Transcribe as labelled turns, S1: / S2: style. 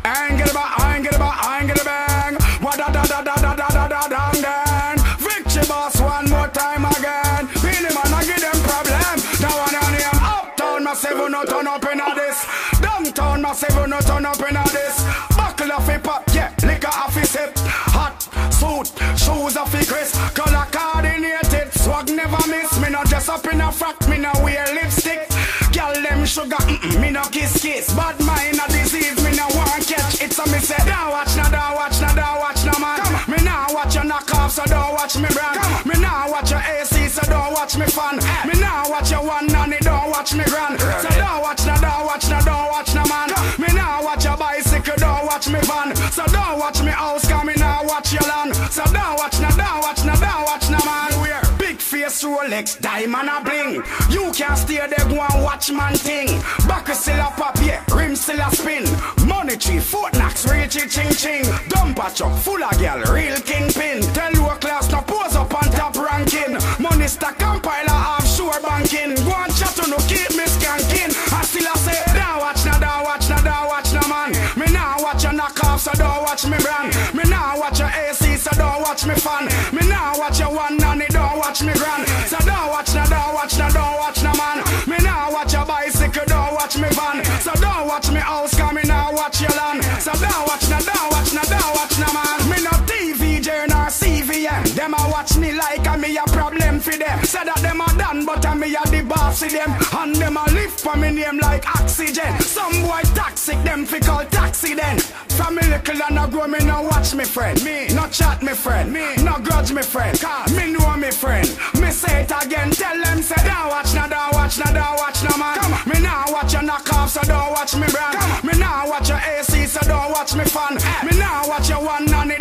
S1: I ain't get it back, I ain't get it back, I ain't get it bang. What da da da da da da da da da then. Victory boss one more time again. Beenie Man I give them problem. Now one on him uptown massive no turn up in this. Downtown massive no turn up in this. Buckle off hip hop, yeah, liquor off his hip. Hot suit, shoes off his crisp. Color coordinated, swag never miss. Me no dress up in a frock, me no wear lipstick. Girl them sugar, me no kiss kiss. Bad mind a disease, me no want catch. It's a me say, don't watch no, don't watch no, don't watch no man. Me nah watch your knock off, so don't watch me brand. Me nah watch your AC, so don't watch me fan. Me nah watch your one nanny, don't watch me grand. So don't watch no, don't watch no, don't watch no man. Me nah watch your bicycle, don't watch me van. So don't watch me house, cause me nah watch your land. So don't watch no, don't watch no, don't watch no man. We're big face Rolex, diamond a bling. You can't stay there, go and watch man thing. Back still a pop, yeah, rim still a spin. Money tree, foot knocks, reach it, ching ching. Dump a truck, full of girl, real kingpin. Tell you a class, no pose up on top ranking. Money stack, compiler, offshore banking. Go and chat to no keep me skanking. I still a say, don't watch no, don't watch no, don't watch no man. Me nah watch your knock off, so don't watch me brand. Me nah watch your AC, so don't watch me fan. Me nah watch your one nanny, don't watch me grand. So don't watch no, don't watch no, don't watch no man. Me nah watch your bicycle, don't watch me van. So don't watch me house, cause me nah watch your land. So don't watch no, don't watch no, don't watch no man. Me no TV nor CVM. Them a watch me like a me a problem for them. Say that them a done, but a me a the boss of them. And them a lift for me name like oxygen. Some boy toxic, them fi call taxi then. From me little and I grow, me no watch me friend. Me no chat me friend. Me no grudge me friend. Cause me know me friend. Me say it again, tell them say don't watch no, don't watch no, don't watch no man. Me nah watch your knock off, so don't watch me brand. Me nah watch your AC, so don't watch me fan. Me nah watch your one nanny,